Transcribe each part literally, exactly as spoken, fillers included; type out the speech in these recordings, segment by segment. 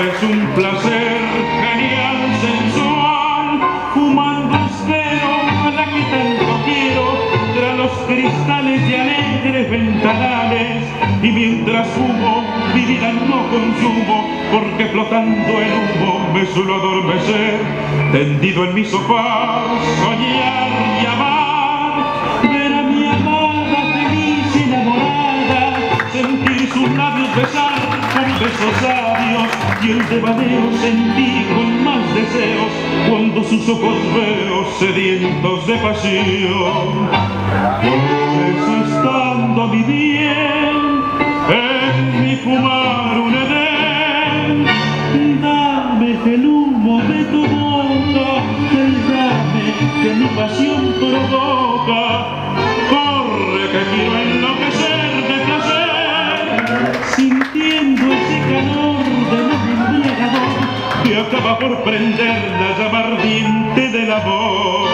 es un placer genial, sensual, fumando espero a la que tanto quiero, tras los cristales de alegres ventanales, y mientras fumo, mi vida no consumo, porque flotando el humo me suelo adormecer, tendido en mi sofá, soñar y amar, ver a mi amada feliz y enamorada, sentir sus labios besar con besos sabios, y el devaneo sentí con más deseos, cuando sus ojos veo sedientos de pasión. Por eso estando mi bien, en mi fumar un edén, dame el humo de tu boca, el dame que mi pasión provoca, corre que quiero enloquecer de placer, sintiendo ese calor del embriagador que acaba por prender la llama ardiente del amor.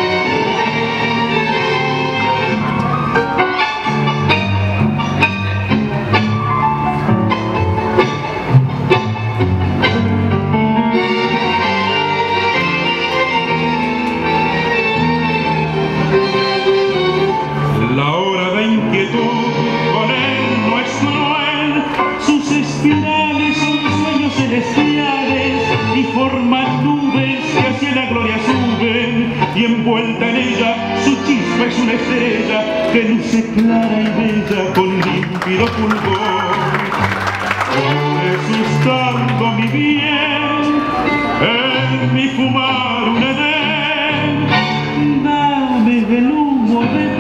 La hora de inquietud con él no es cruel, sus espirales son sueños celestiales y forman nubes que hacia la gloria suben, y envuelta en ella su chispa es una estrella que luce clara y bella con límpido fulgor. Por eso estando mi bien, en mi fumar un edén, dame el humo de